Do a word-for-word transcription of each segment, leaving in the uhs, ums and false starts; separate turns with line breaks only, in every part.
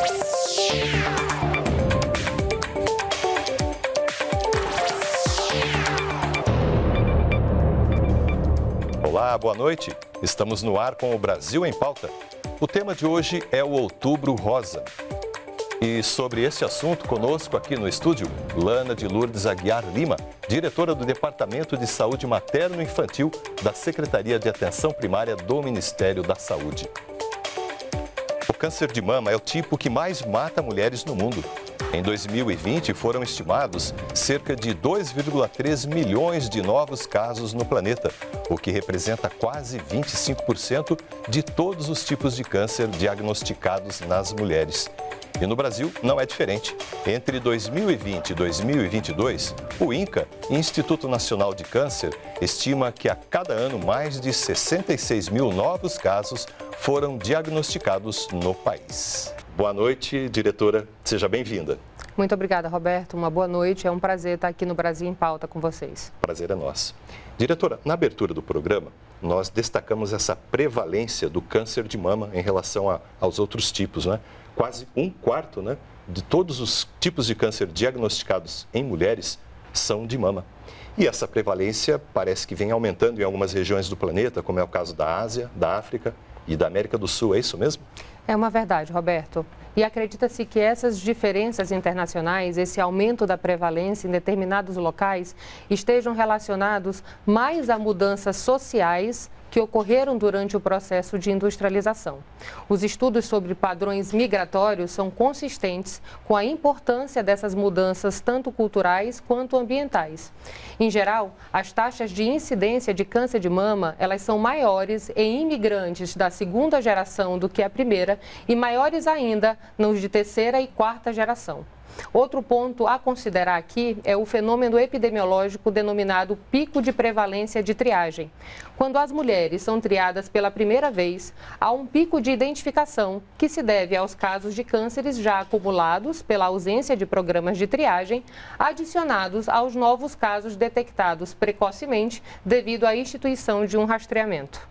Olá, boa noite. Estamos no ar com o Brasil em Pauta. O tema de hoje é o Outubro Rosa. E sobre esse assunto, conosco aqui no estúdio, Lana de Lourdes Aguiar Lima, diretora do Departamento de Saúde Materno-Infantil da Secretaria de Atenção Primária do Ministério da Saúde. O câncer de mama é o tipo que mais mata mulheres no mundo. Em dois mil e vinte, foram estimados cerca de dois vírgula três milhões de novos casos no planeta, o que representa quase vinte e cinco por cento de todos os tipos de câncer diagnosticados nas mulheres. E no Brasil não é diferente. Entre dois mil e vinte e dois mil e vinte e dois, o INCA, Instituto Nacional de Câncer, estima que a cada ano mais de sessenta e seis mil novos casos foram diagnosticados no país. Boa noite, diretora. Seja bem-vinda.
Muito obrigada, Roberto. Uma boa noite. É um prazer estar aqui no Brasil em Pauta com vocês.
Prazer é nosso. Diretora, na abertura do programa, nós destacamos essa prevalência do câncer de mama em relação a, aos outros tipos, né? Quase um quarto, né, de todos os tipos de câncer diagnosticados em mulheres são de mama. E essa prevalência parece que vem aumentando em algumas regiões do planeta, como é o caso da Ásia, da África e da América do Sul. É isso mesmo?
É uma verdade, Roberto. E acredita-se que essas diferenças internacionais, esse aumento da prevalência em determinados locais, estejam relacionados mais a mudanças sociais que ocorreram durante o processo de industrialização. Os estudos sobre padrões migratórios são consistentes com a importância dessas mudanças, tanto culturais quanto ambientais. Em geral, as taxas de incidência de câncer de mama, elas são maiores em imigrantes da segunda geração do que a primeira e maiores ainda nos de terceira e quarta geração. Outro ponto a considerar aqui é o fenômeno epidemiológico denominado pico de prevalência de triagem. Quando as mulheres são triadas pela primeira vez, há um pico de identificação que se deve aos casos de cânceres já acumulados pela ausência de programas de triagem, adicionados aos novos casos detectados precocemente devido à instituição de um rastreamento.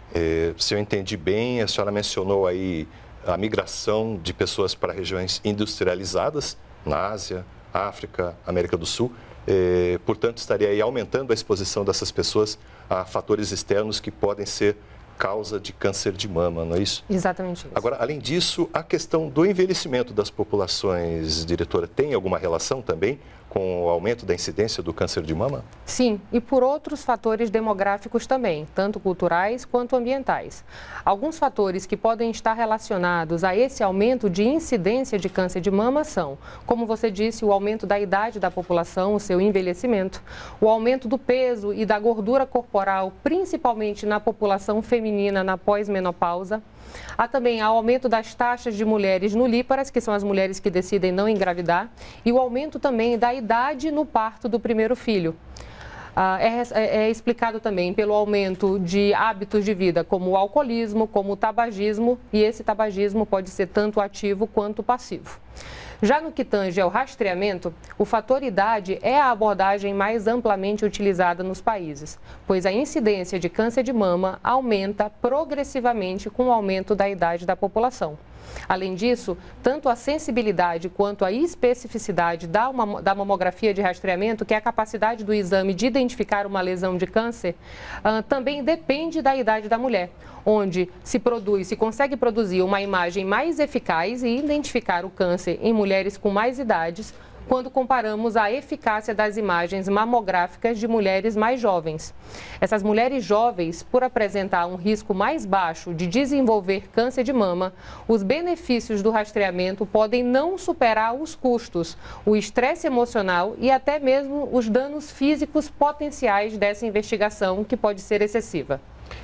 É, se eu entendi bem, a senhora mencionou aí a migração de pessoas para regiões industrializadas, na Ásia, África, América do Sul. Eh, portanto, estaria aí aumentando a exposição dessas pessoas a fatores externos que podem ser causa de câncer de mama, não é isso?
Exatamente isso.
Agora, além disso, a questão do envelhecimento das populações, diretora, tem alguma relação também com o aumento da incidência do câncer de mama?
Sim, e por outros fatores demográficos também, tanto culturais quanto ambientais. Alguns fatores que podem estar relacionados a esse aumento de incidência de câncer de mama são, como você disse, o aumento da idade da população, o seu envelhecimento, o aumento do peso e da gordura corporal, principalmente na população feminina na pós-menopausa. Há também o aumento das taxas de mulheres nulíparas, que são as mulheres que decidem não engravidar, e o aumento também da idade no parto do primeiro filho. Ah, é, é explicado também pelo aumento de hábitos de vida, como o alcoolismo, como o tabagismo, e esse tabagismo pode ser tanto ativo quanto passivo. Já no que tange ao rastreamento, o fator idade é a abordagem mais amplamente utilizada nos países, pois a incidência de câncer de mama aumenta progressivamente com o aumento da idade da população. Além disso, tanto a sensibilidade quanto a especificidade da, uma, da mamografia de rastreamento, que é a capacidade do exame de identificar uma lesão de câncer, uh, também depende da idade da mulher, onde se produz, se consegue produzir uma imagem mais eficaz e identificar o câncer em mulheres com mais idades, quando comparamos a eficácia das imagens mamográficas de mulheres mais jovens. Essas mulheres jovens, por apresentar um risco mais baixo de desenvolver câncer de mama, os benefícios do rastreamento podem não superar os custos, o estresse emocional e até mesmo os danos físicos potenciais dessa investigação, que pode ser excessiva.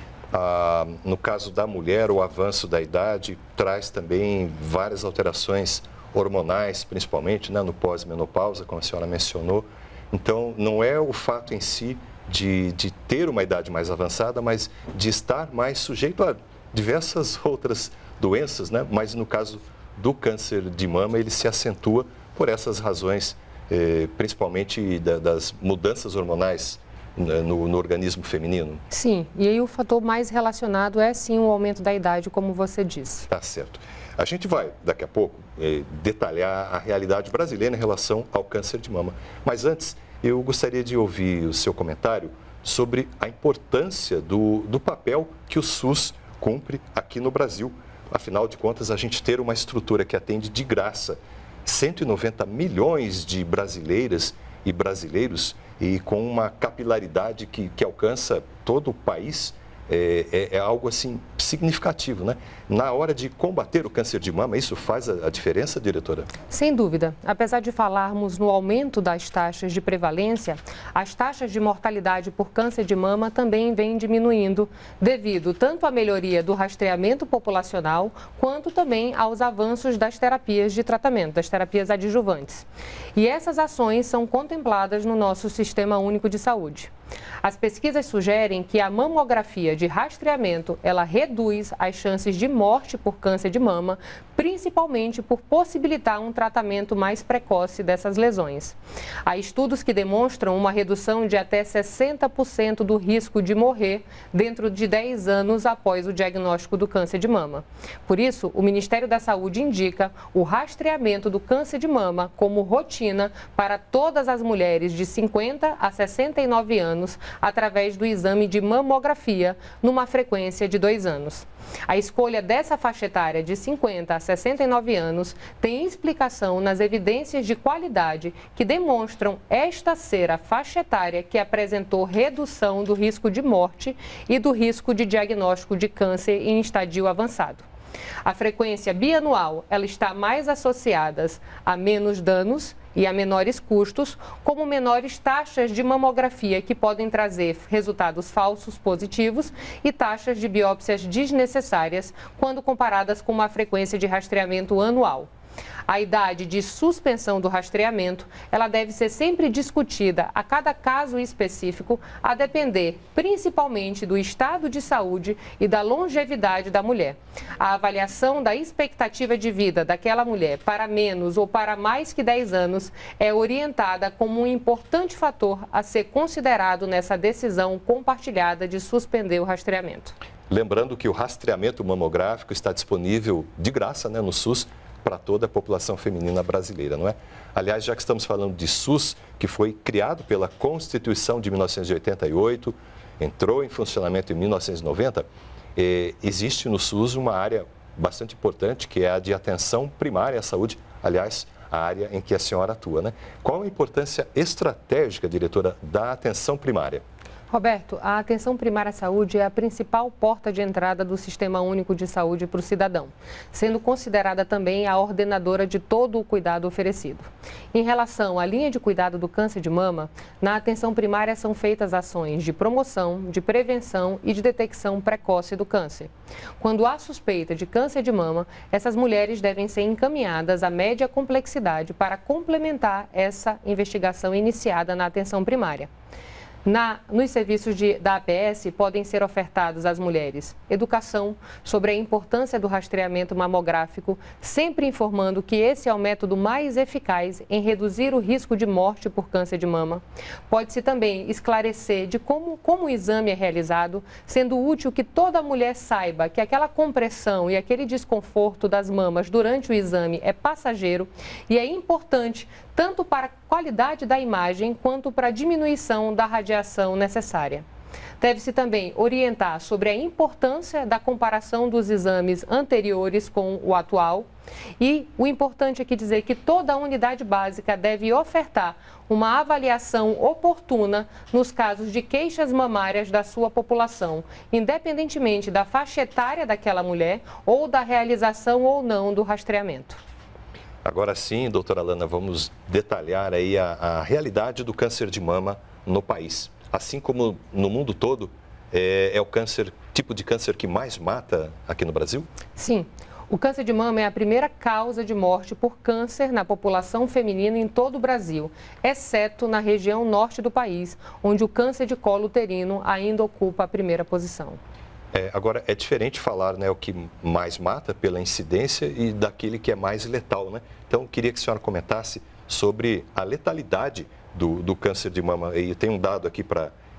Ah, no caso da mulher, o avanço da idade traz também várias alterações hormonais, principalmente, né, no pós-menopausa, como a senhora mencionou. Então, não é o fato em si de, de ter uma idade mais avançada, mas de estar mais sujeito a diversas outras doenças, né? Mas no caso do câncer de mama, ele se acentua por essas razões, eh, principalmente da, das mudanças hormonais no, no organismo feminino?
Sim, e aí o fator mais relacionado é sim o aumento da idade, como você disse.
Tá certo. A gente vai, daqui a pouco, eh, detalhar a realidade brasileira em relação ao câncer de mama. Mas antes, eu gostaria de ouvir o seu comentário sobre a importância do, do papel que o SUS cumpre aqui no Brasil. Afinal de contas, a gente ter uma estrutura que atende de graça cento e noventa milhões de brasileiras e brasileiros e com uma capilaridade que, que alcança todo o país, é, é, é algo assim significativo, né? Na hora de combater o câncer de mama, isso faz a, a diferença, diretora?
Sem dúvida. Apesar de falarmos no aumento das taxas de prevalência, as taxas de mortalidade por câncer de mama também vêm diminuindo, devido tanto à melhoria do rastreamento populacional, quanto também aos avanços das terapias de tratamento, das terapias adjuvantes. E essas ações são contempladas no nosso Sistema Único de Saúde. As pesquisas sugerem que a mamografia de rastreamento, ela reduz as chances de morte por câncer de mama, principalmente por possibilitar um tratamento mais precoce dessas lesões. Há estudos que demonstram uma redução de até sessenta por cento do risco de morrer dentro de dez anos após o diagnóstico do câncer de mama. Por isso, o Ministério da Saúde indica o rastreamento do câncer de mama como rotina para todas as mulheres de cinquenta a sessenta e nove anos, através do exame de mamografia, numa frequência de dois anos. A escolha dessa faixa etária de cinquenta a sessenta e nove anos tem explicação nas evidências de qualidade que demonstram esta ser a faixa etária que apresentou redução do risco de morte e do risco de diagnóstico de câncer em estadio avançado. A frequência bianual, ela está mais associada a menos danos e a menores custos, como menores taxas de mamografia que podem trazer resultados falsos positivos e taxas de biópsias desnecessárias quando comparadas com uma frequência de rastreamento anual. A idade de suspensão do rastreamento, ela deve ser sempre discutida a cada caso específico, a depender principalmente do estado de saúde e da longevidade da mulher. A avaliação da expectativa de vida daquela mulher para menos ou para mais que dez anos é orientada como um importante fator a ser considerado nessa decisão compartilhada de suspender o rastreamento.
Lembrando que o rastreamento mamográfico está disponível de graça, né, no SUS, para toda a população feminina brasileira, não é? Aliás, já que estamos falando de SUS, que foi criado pela Constituição de mil novecentos e oitenta e oito, entrou em funcionamento em mil novecentos e noventa, eh, existe no SUS uma área bastante importante, que é a de atenção primária à saúde, aliás, a área em que a senhora atua, né? Qual a importância estratégica, diretora, da atenção primária?
Roberto, a atenção primária à saúde é a principal porta de entrada do Sistema Único de Saúde para o cidadão, sendo considerada também a ordenadora de todo o cuidado oferecido. Em relação à linha de cuidado do câncer de mama, na atenção primária são feitas ações de promoção, de prevenção e de detecção precoce do câncer. Quando há suspeita de câncer de mama, essas mulheres devem ser encaminhadas à média complexidade para complementar essa investigação iniciada na atenção primária. Na, nos serviços de, da A P S podem ser ofertados às mulheres educação sobre a importância do rastreamento mamográfico, sempre informando que esse é o método mais eficaz em reduzir o risco de morte por câncer de mama. Pode-se também esclarecer de como, como o exame é realizado, sendo útil que toda mulher saiba que aquela compressão e aquele desconforto das mamas durante o exame é passageiro e é importante tanto para a qualidade da imagem quanto para a diminuição da radiação necessária. Deve-se também orientar sobre a importância da comparação dos exames anteriores com o atual e o importante aqui dizer que toda a unidade básica deve ofertar uma avaliação oportuna nos casos de queixas mamárias da sua população, independentemente da faixa etária daquela mulher ou da realização ou não do rastreamento.
Agora sim, doutora Alana, vamos detalhar aí a, a realidade do câncer de mama no país. Assim como no mundo todo, é, é o câncer, tipo de câncer que mais mata aqui no Brasil?
Sim. O câncer de mama é a primeira causa de morte por câncer na população feminina em todo o Brasil, exceto na região norte do país, onde o câncer de colo uterino ainda ocupa a primeira posição.
É, agora, é diferente falar, né, o que mais mata pela incidência e daquele que é mais letal, né? Então, eu queria que a senhora comentasse sobre a letalidade do, do câncer de mama. E tem um dado aqui para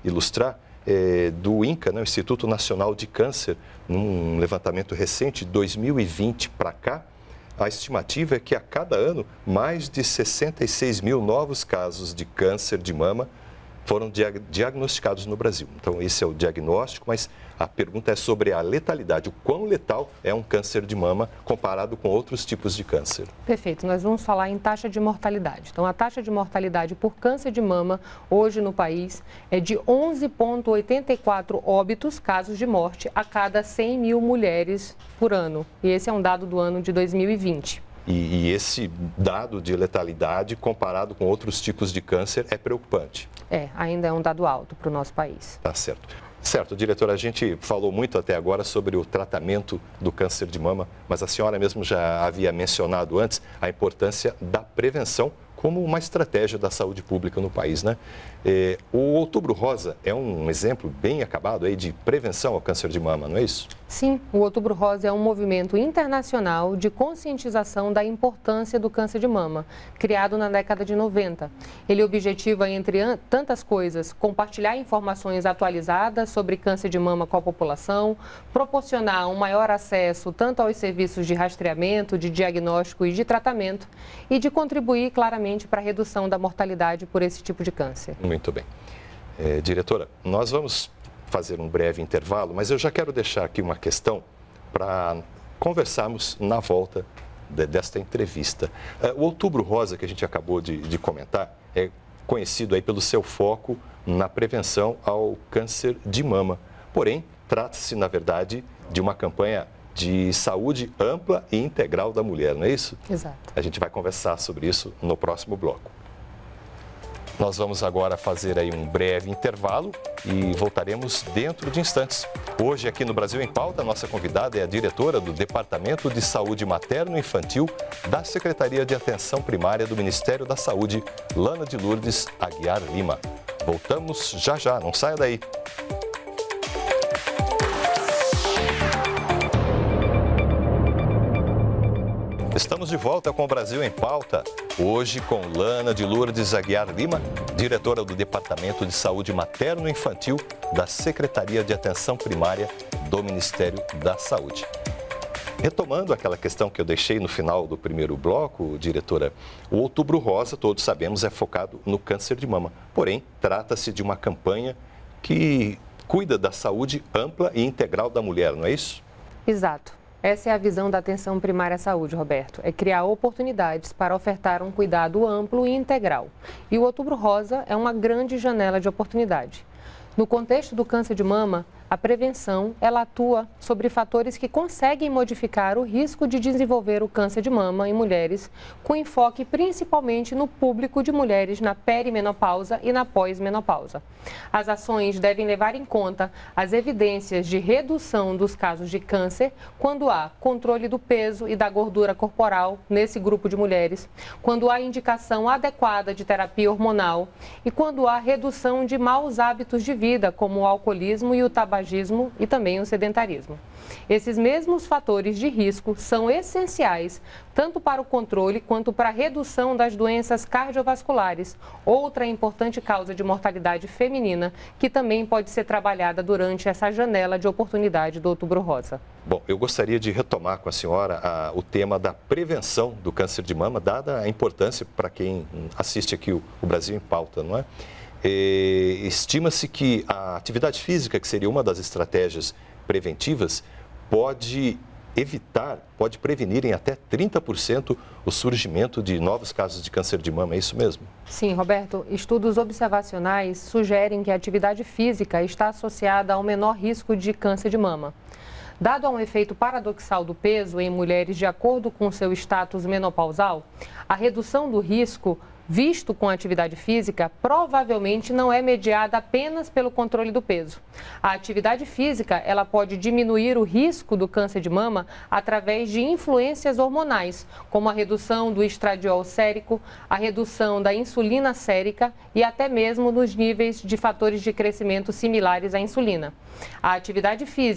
ilustrar, é, do INCA, né, o Instituto Nacional de Câncer, num levantamento recente, de dois mil e vinte para cá, a estimativa é que a cada ano mais de sessenta e seis mil novos casos de câncer de mama foram diag diagnosticados no Brasil. Então, esse é o diagnóstico, mas a pergunta é sobre a letalidade. O quão letal é um câncer de mama comparado com outros tipos de câncer?
Perfeito. Nós vamos falar em taxa de mortalidade. Então, a taxa de mortalidade por câncer de mama, hoje no país, é de onze vírgula oitenta e quatro óbitos, casos de morte, a cada cem mil mulheres por ano. E esse é um dado do ano de dois mil e vinte.
E, e esse dado de letalidade, comparado com outros tipos de câncer, é preocupante.
É, ainda é um dado alto para o nosso país.
Tá certo. Certo, diretora, a gente falou muito até agora sobre o tratamento do câncer de mama, mas a senhora mesmo já havia mencionado antes a importância da prevenção como uma estratégia da saúde pública no país, né? É, o Outubro Rosa é um exemplo bem acabado aí de prevenção ao câncer de mama, não é isso?
Sim, o Outubro Rosa é um movimento internacional de conscientização da importância do câncer de mama, criado na década de noventa. Ele objetiva, entre tantas coisas, compartilhar informações atualizadas sobre câncer de mama com a população, proporcionar um maior acesso tanto aos serviços de rastreamento, de diagnóstico e de tratamento, e de contribuir claramente para a redução da mortalidade por esse tipo de câncer.
Muito bem. É, diretora, nós vamos fazer um breve intervalo, mas eu já quero deixar aqui uma questão para conversarmos na volta de, desta entrevista. É, o Outubro Rosa, que a gente acabou de, de comentar, é conhecido aí pelo seu foco na prevenção ao câncer de mama. Porém, trata-se, na verdade, de uma campanha de saúde ampla e integral da mulher, não é isso?
Exato.
A gente vai conversar sobre isso no próximo bloco. Nós vamos agora fazer aí um breve intervalo e voltaremos dentro de instantes. Hoje, aqui no Brasil em Pauta, a nossa convidada é a diretora do Departamento de Saúde Materno-Infantil da Secretaria de Atenção Primária do Ministério da Saúde, Lana de Lourdes Aguiar Lima. Voltamos já já, não saia daí. Estamos de volta com o Brasil em Pauta, hoje com Lana de Lourdes Aguiar Lima, diretora do Departamento de Saúde Materno-Infantil da Secretaria de Atenção Primária do Ministério da Saúde. Retomando aquela questão que eu deixei no final do primeiro bloco, diretora, o Outubro Rosa, todos sabemos, é focado no câncer de mama. Porém, trata-se de uma campanha que cuida da saúde ampla e integral da mulher, não é isso?
Exato. Essa é a visão da atenção primária à saúde, Roberto. É criar oportunidades para ofertar um cuidado amplo e integral. E o Outubro Rosa é uma grande janela de oportunidade. No contexto do câncer de mama, a prevenção, ela atua sobre fatores que conseguem modificar o risco de desenvolver o câncer de mama em mulheres, com enfoque principalmente no público de mulheres na perimenopausa e na pós-menopausa. As ações devem levar em conta as evidências de redução dos casos de câncer quando há controle do peso e da gordura corporal nesse grupo de mulheres, quando há indicação adequada de terapia hormonal e quando há redução de maus hábitos de vida, como o alcoolismo e o tabagismo e também o sedentarismo. Esses mesmos fatores de risco são essenciais tanto para o controle quanto para a redução das doenças cardiovasculares, outra importante causa de mortalidade feminina que também pode ser trabalhada durante essa janela de oportunidade do Outubro Rosa.
Bom, eu gostaria de retomar com a senhora a, o tema da prevenção do câncer de mama, dada a importância para quem assiste aqui o, o Brasil em Pauta, não é? Estima-se que a atividade física, que seria uma das estratégias preventivas, pode evitar, pode prevenir em até trinta por cento o surgimento de novos casos de câncer de mama, é isso mesmo?
Sim, Roberto. Estudos observacionais sugerem que a atividade física está associada ao menor risco de câncer de mama. Dado a um efeito paradoxal do peso em mulheres de acordo com seu status menopausal, a redução do risco visto com a atividade física, provavelmente não é mediada apenas pelo controle do peso. A atividade física, ela pode diminuir o risco do câncer de mama através de influências hormonais, como a redução do estradiol sérico, a redução da insulina sérica e até mesmo nos níveis de fatores de crescimento similares à insulina. A atividade física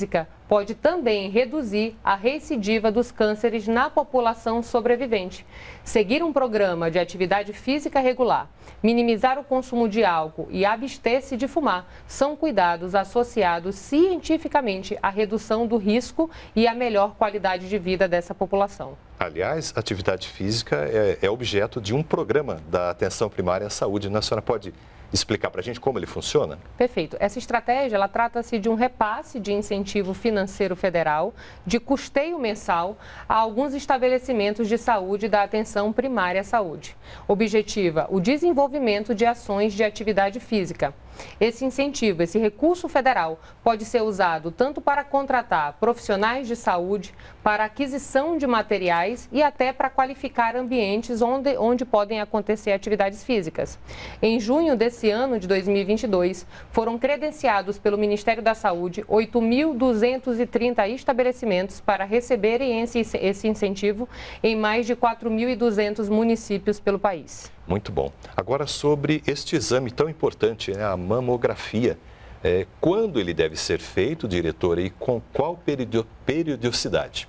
pode também reduzir a recidiva dos cânceres na população sobrevivente. Seguir um programa de atividade física regular, minimizar o consumo de álcool e abster-se de fumar são cuidados associados cientificamente à redução do risco e à melhor qualidade de vida dessa população.
Aliás, atividade física é, é objeto de um programa da Atenção Primária à Saúde. A senhora pode explicar para a gente como ele funciona?
Perfeito. Essa estratégia, ela trata-se de um repasse de incentivo financeiro federal, de custeio mensal a alguns estabelecimentos de saúde da Atenção Primária à Saúde. Objetiva o desenvolvimento de ações de atividade física. Esse incentivo, esse recurso federal, pode ser usado tanto para contratar profissionais de saúde, para aquisição de materiais e até para qualificar ambientes onde, onde podem acontecer atividades físicas. Em junho desse ano de dois mil e vinte e dois, foram credenciados pelo Ministério da Saúde oito mil duzentos e trinta estabelecimentos para receberem esse, esse incentivo em mais de quatro mil e duzentos municípios pelo país.
Muito bom. Agora, sobre este exame tão importante, né, a mamografia. É, quando ele deve ser feito, diretora, e com qual periodicidade?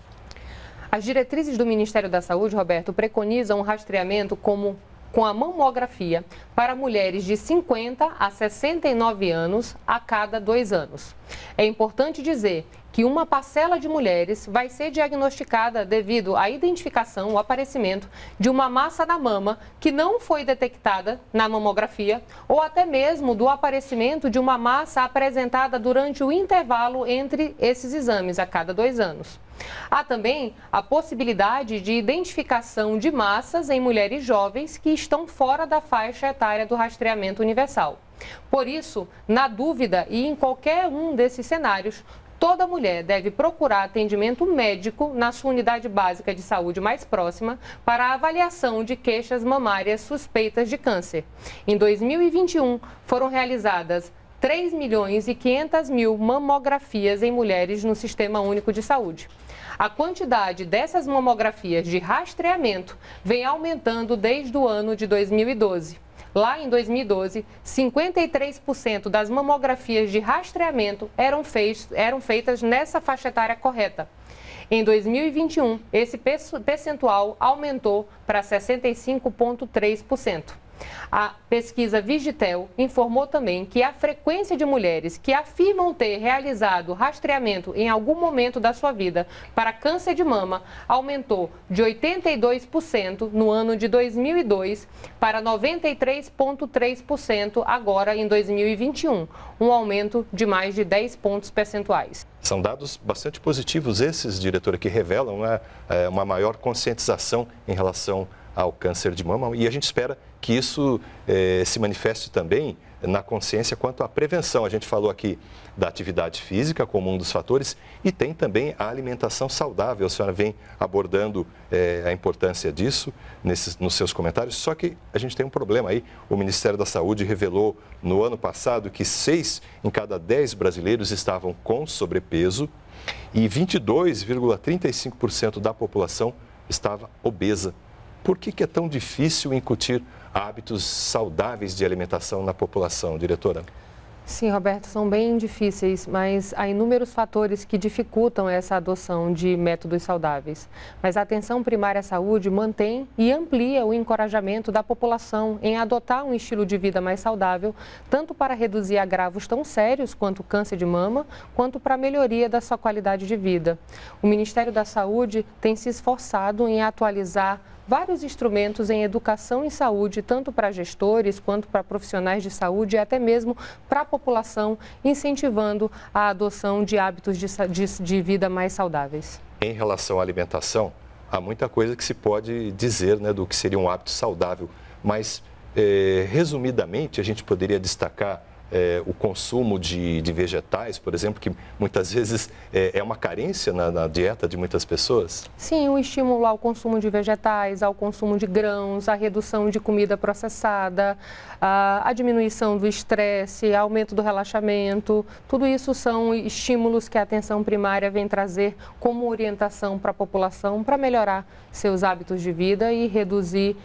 As diretrizes do Ministério da Saúde, Roberto, preconizam um rastreamento como com a mamografia para mulheres de cinquenta a sessenta e nove anos a cada dois anos. É importante dizer que uma parcela de mulheres vai ser diagnosticada devido à identificação, o aparecimento de uma massa na mama que não foi detectada na mamografia ou até mesmo do aparecimento de uma massa apresentada durante o intervalo entre esses exames a cada dois anos. Há também a possibilidade de identificação de massas em mulheres jovens que estão fora da faixa etária do rastreamento universal. Por isso, na dúvida e em qualquer um desses cenários, toda mulher deve procurar atendimento médico na sua unidade básica de saúde mais próxima para a avaliação de queixas mamárias suspeitas de câncer. Em dois mil e vinte e um, foram realizadas três milhões e quinhentas mil mamografias em mulheres no Sistema Único de Saúde. A quantidade dessas mamografias de rastreamento vem aumentando desde o ano de dois mil e doze. Lá em dois mil e doze, cinquenta e três por cento das mamografias de rastreamento eram, feitas, eram feitas nessa faixa etária correta. Em dois mil e vinte e um, esse percentual aumentou para sessenta e cinco vírgula três por cento. A pesquisa Vigitel informou também que a frequência de mulheres que afirmam ter realizado rastreamento em algum momento da sua vida para câncer de mama aumentou de oitenta e dois por cento no ano de dois mil e dois para noventa e três vírgula três por cento agora em dois mil e vinte e um, um aumento de mais de dez pontos percentuais.
São dados bastante positivos esses, diretora, que revelam uma, uma maior conscientização em relação ao câncer de mama, e a gente espera que isso eh, se manifeste também na consciência quanto à prevenção. A gente falou aqui da atividade física como um dos fatores e tem também a alimentação saudável. A senhora vem abordando eh, a importância disso nesses, nos seus comentários, só que a gente tem um problema aí. O Ministério da Saúde revelou no ano passado que seis em cada dez brasileiros estavam com sobrepeso e vinte e dois vírgula trinta e cinco por cento da população estava obesa. Por que que é tão difícil incutir hábitos saudáveis de alimentação na população, diretora?
Sim, Roberto, são bem difíceis, mas há inúmeros fatores que dificultam essa adoção de métodos saudáveis. Mas a Atenção Primária à Saúde mantém e amplia o encorajamento da população em adotar um estilo de vida mais saudável, tanto para reduzir agravos tão sérios quanto o câncer de mama, quanto para a melhoria da sua qualidade de vida. O Ministério da Saúde tem se esforçado em atualizar vários instrumentos em educação e saúde, tanto para gestores quanto para profissionais de saúde e até mesmo para a população, incentivando a adoção de hábitos de, de, de vida mais saudáveis. Em
relação à alimentação, há muita coisa que se pode dizer, né, do que seria um hábito saudável, mas, eh, resumidamente, a gente poderia destacar É, o consumo de, de vegetais, por exemplo, que muitas vezes é, é uma carência na, na dieta de muitas pessoas?
Sim, o estímulo ao consumo de vegetais, ao consumo de grãos, a redução de comida processada, a, a diminuição do estresse, aumento do relaxamento, tudo isso são estímulos que a atenção primária vem trazer como orientação para a população para melhorar seus hábitos de vida e reduzir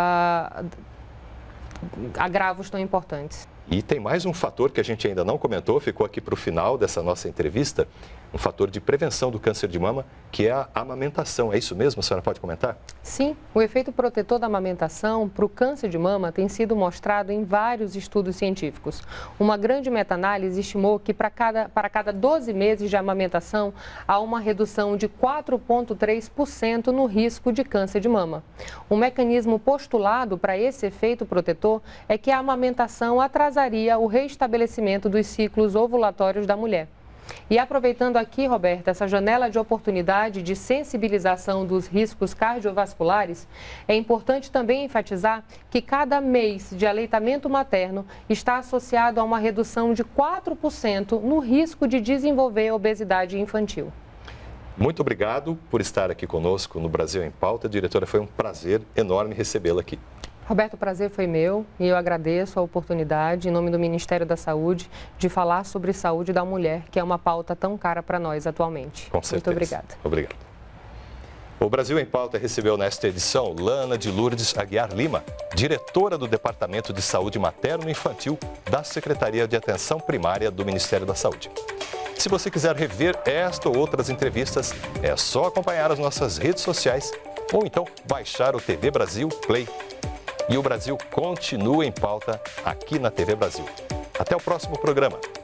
uh, agravos tão importantes.
E tem mais um fator que a gente ainda não comentou, ficou aqui para o final dessa nossa entrevista, um fator de prevenção do câncer de mama, que é a amamentação. É isso mesmo? A senhora pode comentar?
Sim, o efeito protetor da amamentação para o câncer de mama tem sido mostrado em vários estudos científicos. Uma grande meta-análise estimou que para cada, para cada doze meses de amamentação há uma redução de quatro vírgula três por cento no risco de câncer de mama. O mecanismo postulado para esse efeito protetor é que a amamentação atrasaria o restabelecimento dos ciclos ovulatórios da mulher. E aproveitando aqui, Roberta, essa janela de oportunidade de sensibilização dos riscos cardiovasculares, é importante também enfatizar que cada mês de aleitamento materno está associado a uma redução de quatro por cento no risco de desenvolver obesidade infantil.
Muito obrigado por estar aqui conosco no Brasil em Pauta. Diretora, foi um prazer enorme recebê-la aqui.
Roberto, o prazer foi meu e eu agradeço a oportunidade, em nome do Ministério da Saúde, de falar sobre saúde da mulher, que é uma pauta tão cara para nós atualmente.
Com certeza.
Muito obrigada.
Obrigado. O Brasil em Pauta recebeu nesta edição Lana de Lourdes Aguiar Lima, diretora do Departamento de Saúde Materno e Infantil da Secretaria de Atenção Primária do Ministério da Saúde. Se você quiser rever esta ou outras entrevistas, é só acompanhar as nossas redes sociais ou então baixar o T V Brasil Play. E o Brasil continua em pauta aqui na T V Brasil. Até o próximo programa.